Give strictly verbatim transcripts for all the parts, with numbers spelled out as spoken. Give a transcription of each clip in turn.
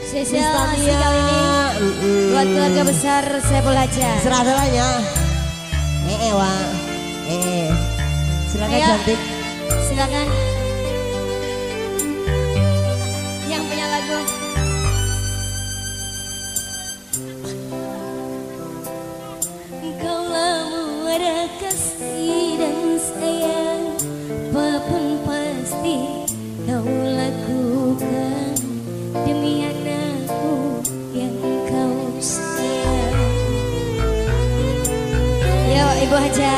Spesial nasi kali ini mm -mm. buat keluarga besar Saiful Haja. Serah-serahnya. Eh, eh, wah. Eh, silakan Ayo, cantik. silakan. Yang punya lagu. Kaulah muara kasih dan sayang, apapun pasti kau lakukan demi anakku yang kau sayang. Yo Ibu Haja.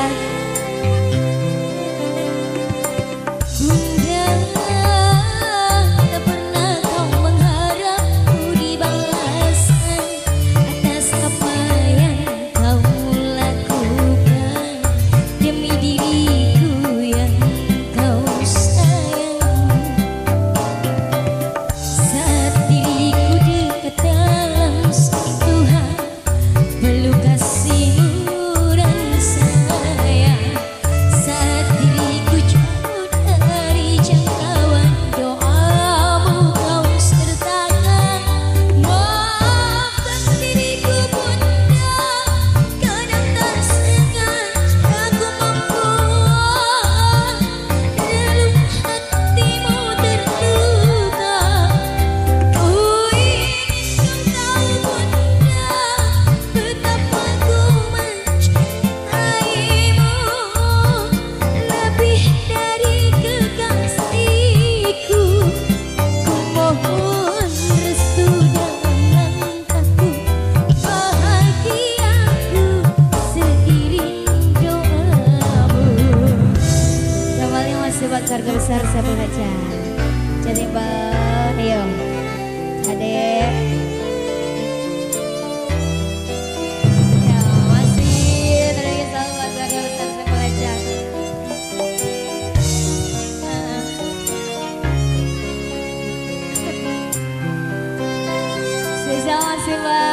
Bunda, tak pernah kau mengharap ku dibalaskan atas apa yang kau lakukan demi diriku yang kau sayang. Saat diriku dekat dalam sentuhan peluk kasihmu dan sayang, saat diriku jauh dari jangkauan doamu kau sertakan. Maafkan diriku Bunda, kadang tersengaja aku membuat relung hatimu terluka. Ku ingin kau tahu Bunda, betapa ku mencintaimu lebih dari kekasihku. Ku mohon restu dalam langkahku, bahagiaku seiring doamu. Kembali masih buat keluarga besar Saiful Haja. Jadi Mbak, ayo adek. Ya masih terlagi selalu buat keluarga besar Saiful Haja. Ah. Spesial masih Mbak.